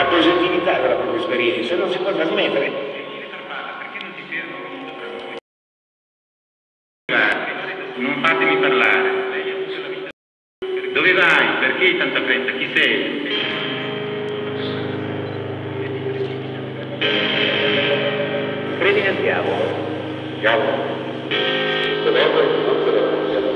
la positività della propria esperienza non si può trasmettere. Perché non ti fermo? Non fatemi parlare. Dove vai? Perché hai tanta fretta? Chi sei? Credi nel diavolo? Diavolo? Governo e non se la possiamo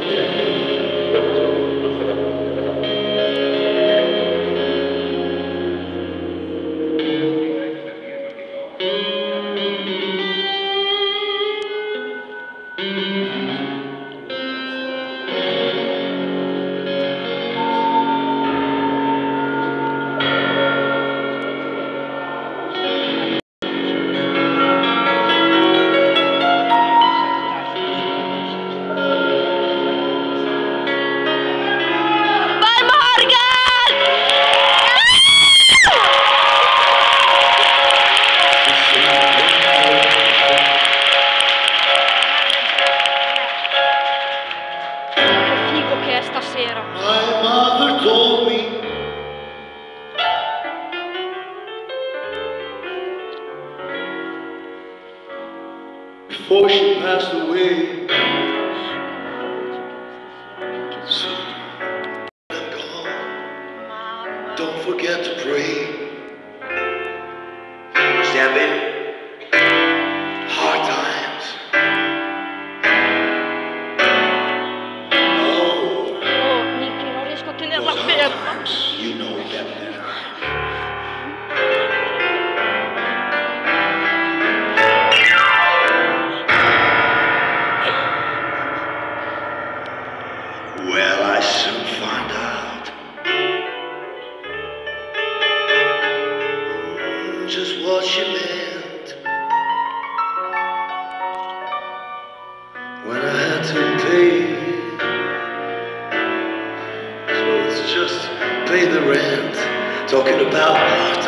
stasera. My mother told me before she passed away, so I'm gone. Don't forget to pray. There have been hard times. Nicky, non riesco a tenerla ferma. You know that better. Well, I soon found out just what she meant when I had to pay. So it's just pay the rent. Talking about